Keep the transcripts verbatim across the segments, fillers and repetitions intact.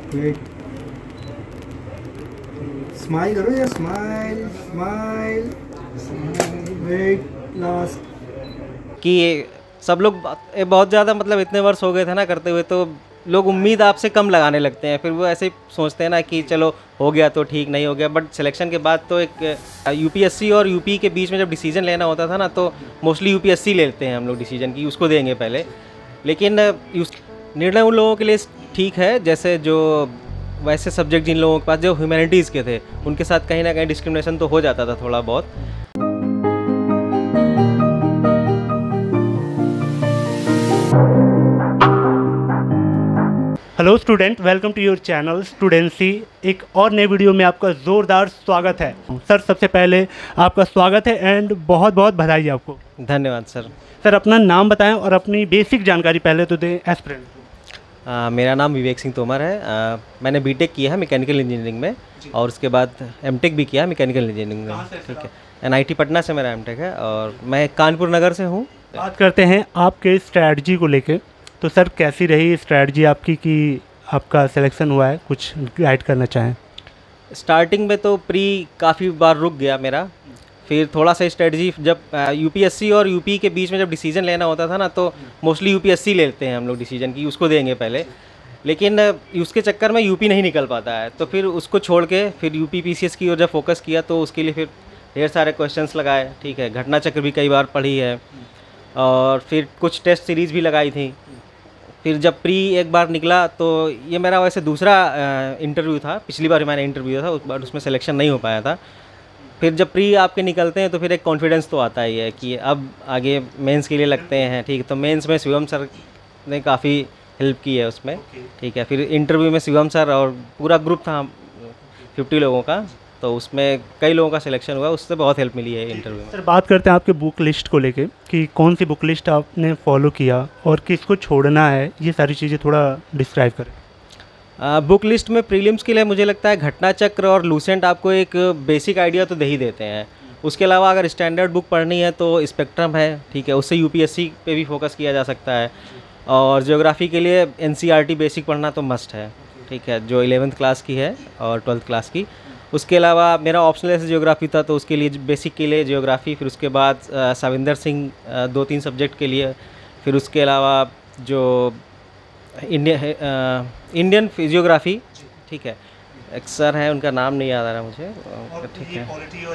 Wait, smile करो या smile smile wait last. कि सब लोग ए, बहुत ज़्यादा मतलब इतने वर्ष हो गए थे ना करते हुए, तो लोग उम्मीद आपसे कम लगाने लगते हैं। फिर वो ऐसे ही सोचते हैं ना कि चलो हो गया तो ठीक, नहीं हो गया। बट सिलेक्शन के बाद तो एक यूपीएससी और यूपी के बीच में जब डिसीजन लेना होता था ना, तो मोस्टली यूपीएससी लेते हैं हम लोग डिसीजन की, उसको देंगे पहले। लेकिन उस निर्णय उन लोगों के लिए ठीक है जैसे जो वैसे सब्जेक्ट जिन लोगों के पास जो ह्यूमैनिटीज़ के थे, उनके साथ कहीं ना कहीं डिस्क्रिमिनेशन तो हो जाता था थोड़ा बहुत। Hello student, welcome to your channel studency. एक और नए वीडियो में आपका ज़ोरदार स्वागत है। सर, सबसे पहले आपका स्वागत है एंड बहुत बहुत बधाई आपको। धन्यवाद सर। सर, अपना नाम बताएं और अपनी बेसिक जानकारी पहले तो दें एस्पिरेंट। मेरा नाम विवेक सिंह तोमर है। आ, मैंने बीटेक किया है मैकेनिकल इंजीनियरिंग में, और उसके बाद एमटेक भी किया है मैकेनिकल इंजीनियरिंग में। ठीक है, एनआईटी पटना से मेरा एमटेक है और मैं कानपुर नगर से हूँ। बात करते हैं आपके स्ट्रैटेजी को लेके। तो सर, कैसी रही स्ट्रैटेजी आपकी कि आपका सिलेक्शन हुआ है, कुछ गाइड करना चाहें? स्टार्टिंग में तो प्री काफ़ी बार रुक गया मेरा। फिर थोड़ा सा स्ट्रेटजी, जब यूपीएससी और यूपी के बीच में जब डिसीजन लेना होता था ना, तो मोस्टली यूपीएससी लेते हैं हम लोग डिसीजन की, उसको देंगे पहले। लेकिन उसके चक्कर में यूपी नहीं निकल पाता है, तो फिर उसको छोड़ के फिर यूपी पीसीएस की ओर जब फोकस किया, तो उसके लिए फिर ढेर सारे क्वेश्चंस लगाए। ठीक है, घटना चक्र भी कई बार पढ़ी है और फिर कुछ टेस्ट सीरीज़ भी लगाई थी। फिर जब प्री एक बार निकला, तो ये मेरा वैसे दूसरा इंटरव्यू था। पिछली बार मैंने इंटरव्यू दिया था, उस बार उसमें सिलेक्शन नहीं हो पाया था। फिर जब प्री आपके निकलते हैं तो फिर एक कॉन्फिडेंस तो आता ही है कि अब आगे मेंस के लिए लगते हैं। ठीक है, तो मेंस में शिवम सर ने काफ़ी हेल्प की है उसमें। ठीक है, फिर इंटरव्यू में शिवम सर और पूरा ग्रुप था फिफ्टी लोगों का, तो उसमें कई लोगों का सिलेक्शन हुआ, उससे बहुत हेल्प मिली है इंटरव्यू में। सर, बात करते हैं आपके बुक लिस्ट को लेके कि कौन सी बुक लिस्ट आपने फॉलो किया और किसको छोड़ना है, ये सारी चीज़ें थोड़ा डिस्क्राइब करें। बुक लिस्ट में प्रीलिम्स के लिए मुझे लगता है घटना चक्र और लूसेंट आपको एक बेसिक आइडिया तो दे ही देते हैं। उसके अलावा अगर स्टैंडर्ड बुक पढ़नी है तो स्पेक्ट्रम है। ठीक है, उससे यूपीएससी पे भी फोकस किया जा सकता है। और ज्योग्राफी के लिए एनसीईआरटी बेसिक पढ़ना तो मस्ट है। ठीक है, जो इलेवेंथ क्लास की है और ट्वेल्थ क्लास की। उसके अलावा मेरा ऑप्शनल ऐसे ज्योग्राफी था, तो उसके लिए बेसिक के लिए ज्योग्राफी, फिर उसके बाद सविंदर सिंह दो तीन सब्जेक्ट के लिए, फिर उसके अलावा जो इंडियन इंडियन फिजियोग्राफी। ठीक है, एक सर है, उनका नाम नहीं याद आ रहा मुझे। ठीक है,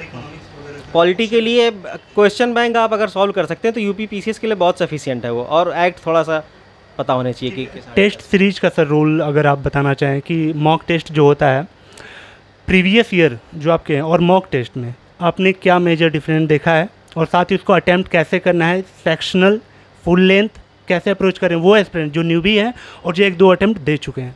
पॉलिटी के लिए क्वेश्चन बैंक आप अगर सॉल्व कर सकते हैं तो यूपी पीसीएस के लिए बहुत सफिशिएंट है वो, और एक्ट थोड़ा सा पता होना चाहिए कि टेस्ट सीरीज का सर रोल अगर आप बताना चाहें कि मॉक टेस्ट जो होता है प्रीवियस ईयर जो आपके हैं और मॉक टेस्ट में आपने क्या मेजर डिफरेंस देखा है, और साथ ही उसको अटैम्प्ट कैसे करना है, सेक्शनल फुल लेंथ कैसे अप्रोच करें वो एस्पिरेंट जो न्यूबी हैं और जो एक दो अटैम्प्ट दे चुके हैं?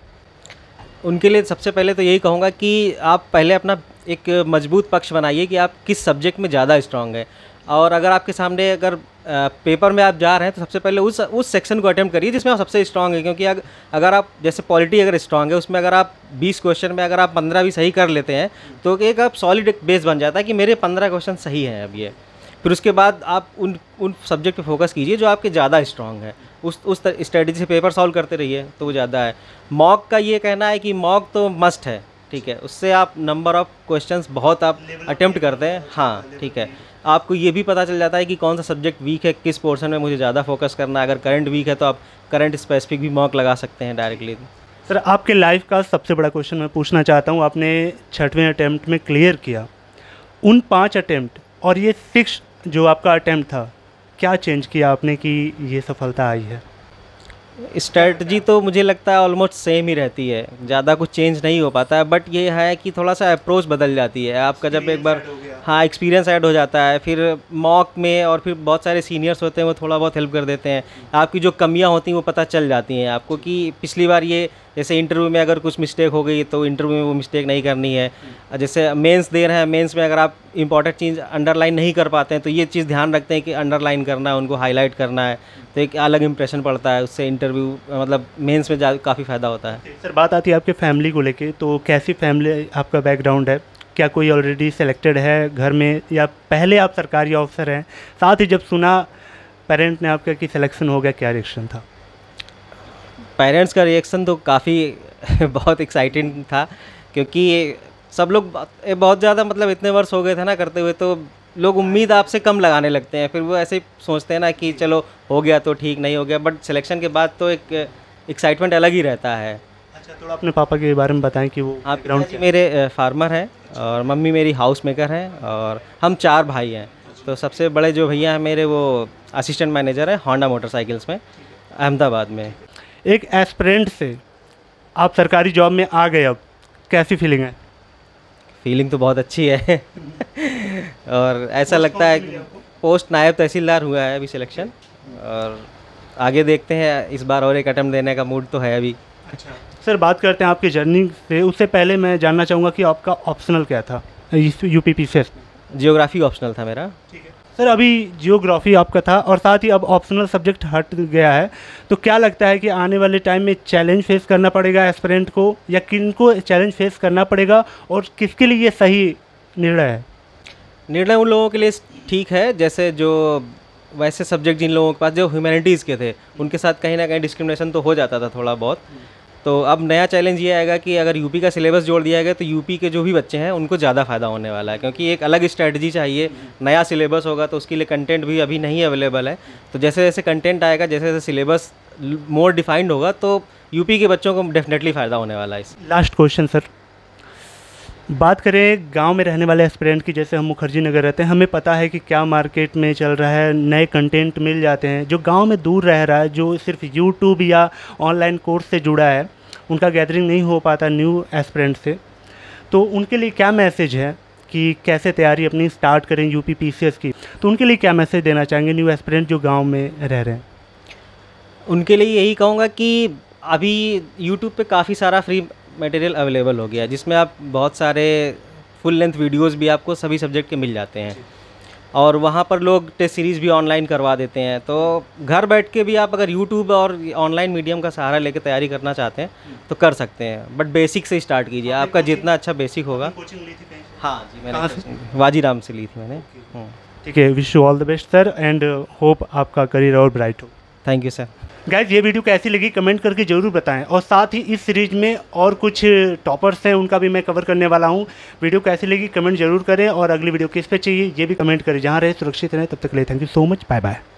उनके लिए सबसे पहले तो यही कहूँगा कि आप पहले अपना एक मजबूत पक्ष बनाइए कि आप किस सब्जेक्ट में ज़्यादा स्ट्रांग है। और अगर आपके सामने अगर पेपर में आप जा रहे हैं तो सबसे पहले उस उस सेक्शन को अटेम्प्ट करिए जिसमें आप सबसे स्ट्रांग है। क्योंकि अगर अगर आप जैसे पॉलिटी अगर स्ट्रांग है, उसमें अगर आप बीस क्वेश्चन में अगर आप पंद्रह भी सही कर लेते हैं तो एक आप सॉलिड एक बेस बन जाता है कि मेरे पंद्रह क्वेश्चन सही हैं अब ये। फिर उसके बाद आप उन उन सब्जेक्ट पे फोकस कीजिए जो आपके ज़्यादा स्ट्रांग है, उस उस स्ट्रेटजी से पेपर सॉल्व करते रहिए तो वो ज़्यादा है। मॉक का ये कहना है कि मॉक तो मस्ट है। ठीक है, उससे आप नंबर ऑफ़ क्वेश्चंस बहुत आप अटेम्प्ट करते हैं। हाँ, ठीक है, आपको ये भी पता चल जाता है कि कौन सा सब्जेक्ट वीक है, किस पोर्शन में मुझे ज़्यादा फोकस करना है। अगर करंट वीक है तो आप करंट स्पेसिफिक भी मॉक लगा सकते हैं डायरेक्टली। सर, आपके लाइफ का सबसे बड़ा क्वेश्चन मैं पूछना चाहता हूँ, आपने छठवें अटैम्प्ट में क्लियर किया, उन पाँच अटैम्प्ट और ये सिक्स जो आपका अटैम्प्ट था, क्या चेंज किया आपने कि ये सफलता आई है? स्ट्रेटजी तो मुझे लगता है ऑलमोस्ट सेम ही रहती है, ज़्यादा कुछ चेंज नहीं हो पाता है। बट ये है कि थोड़ा सा अप्रोच बदल जाती है आपका जब एक बार, हाँ, एक्सपीरियंस ऐड हो जाता है। फिर मॉक में और फिर बहुत सारे सीनियर्स होते हैं, वो थोड़ा बहुत हेल्प कर देते हैं। आपकी जो कमियां होती हैं वो पता चल जाती हैं आपको कि पिछली बार ये जैसे इंटरव्यू में अगर कुछ मिस्टेक हो गई तो इंटरव्यू में वो मिस्टेक नहीं करनी है। जैसे मेंस दे रहे हैं, मेंस में अगर आप इंपॉर्टेंट चीज़ अंडरलाइन नहीं कर पाते हैं तो ये चीज़ ध्यान रखते हैं कि अंडरलाइन करना है, उनको हाईलाइट करना है, तो एक अलग इंप्रेशन पड़ता है उससे। इंटरव्यू मतलब मेंस में काफ़ी फ़ायदा होता है। सर, बात आती है आपके फैमिली को लेके, तो कैसी फैमिली आपका बैकग्राउंड है? क्या कोई ऑलरेडी सेलेक्टेड है घर में या पहले आप सरकारी ऑफिसर हैं? साथ ही जब सुना पेरेंट ने आपका कि सिलेक्शन हो गया, क्या रिएक्शन था? पेरेंट्स का रिएक्शन तो काफ़ी बहुत एक्साइटिंग था, क्योंकि सब लोग ब- बहुत ज़्यादा मतलब इतने वर्ष हो गए थे ना करते हुए, तो लोग उम्मीद आपसे कम लगाने लगते हैं। फिर वो ऐसे ही सोचते हैं ना कि चलो हो गया तो ठीक, नहीं हो गया, बट सिलेक्शन के बाद तो एक एक्साइटमेंट अलग ही रहता है। अच्छा, थोड़ा अपने पापा के बारे में बताएं कि वो हाँ, बैकग्राउंड पिताजी मेरे फार्मर हैं और मम्मी मेरी हाउस मेकर हैं, और हम चार भाई हैं। तो सबसे बड़े जो भैया हैं मेरे, वो असिस्टेंट मैनेजर हैं होंडा मोटरसाइकिल्स में, अहमदाबाद में। एक एस्पिरेंट से आप सरकारी जॉब में आ गए, अब कैसी फीलिंग है? फीलिंग तो बहुत अच्छी है और ऐसा लगता है कि पोस्ट नायब तहसीलदार हुआ है अभी सिलेक्शन, और आगे देखते हैं, इस बार और एक अटेम्प्ट देने का मूड तो है अभी। सर, बात करते हैं आपकी जर्नी से। उससे पहले मैं जानना चाहूँगा कि आपका ऑप्शनल क्या था U P P C S में? जियोग्राफी ऑप्शनल था मेरा। सर, अभी जियोग्राफी आपका था और साथ ही अब ऑप्शनल सब्जेक्ट हट गया है, तो क्या लगता है कि आने वाले टाइम में चैलेंज फेस करना पड़ेगा एस्पिरेंट को, या किनको चैलेंज फेस करना पड़ेगा, और किसके लिए ये सही निर्णय है? निर्णय उन लोगों के लिए ठीक है, जैसे जो वैसे सब्जेक्ट जिन लोगों के पास जो ह्यूमैनिटीज़ के थे, उनके साथ कहीं ना कहीं डिस्क्रिमिनेशन तो हो जाता था थोड़ा बहुत। तो अब नया चैलेंज ये आएगा कि अगर यूपी का सिलेबस जोड़ दिया गया तो यूपी के जो भी बच्चे हैं उनको ज़्यादा फ़ायदा होने वाला है, क्योंकि एक अलग स्ट्रेटजी चाहिए। नया सिलेबस होगा तो उसके लिए कंटेंट भी अभी नहीं अवेलेबल है, तो जैसे जैसे कंटेंट आएगा, जैसे जैसे सिलेबस मोर डिफाइंड होगा, तो यूपी के बच्चों को डेफिनेटली फ़ायदा होने वाला है इस। लास्ट क्वेश्चन सर, बात करें गांव में रहने वाले एस्पिरेंट की, जैसे हम मुखर्जी नगर रहते हैं, हमें पता है कि क्या मार्केट में चल रहा है, नए कंटेंट मिल जाते हैं। जो गांव में दूर रह रहा है, जो सिर्फ यूट्यूब या ऑनलाइन कोर्स से जुड़ा है, उनका गैदरिंग नहीं हो पाता न्यू एस्पिरेंट से, तो उनके लिए क्या मैसेज है कि कैसे तैयारी अपनी स्टार्ट करें U P P C S की? तो उनके लिए क्या मैसेज देना चाहेंगे न्यू एस्पिरेंट जो गाँव में रह रहे हैं? उनके लिए यही कहूँगा कि अभी यूट्यूब पे काफ़ी सारा फ्री मटेरियल अवेलेबल हो गया है, जिसमें आप बहुत सारे फुल लेंथ वीडियोस भी आपको सभी सब्जेक्ट के मिल जाते हैं, और वहाँ पर लोग टेस्ट सीरीज़ भी ऑनलाइन करवा देते हैं। तो घर बैठ के भी आप अगर यूट्यूब और ऑनलाइन मीडियम का सहारा लेकर तैयारी करना चाहते हैं तो कर सकते हैं, बट बेसिक से स्टार्ट कीजिए। आपका जितना अच्छा बेसिक होगा। हाँ जी, मैंने वाजीराम से ली थी मैंने। ठीक है, wish you all the best sir, and hope आपका करियर और ब्राइट हो। Thank you sir. गाइज, ये वीडियो कैसी लगी कमेंट करके ज़रूर बताएं, और साथ ही इस सीरीज में और कुछ टॉपर्स हैं उनका भी मैं कवर करने वाला हूं। वीडियो कैसी लगी कमेंट जरूर करें, और अगली वीडियो किस पे चाहिए ये भी कमेंट करें। जहां रहे सुरक्षित रहें, तब तक के लिए thank you so much, bye bye.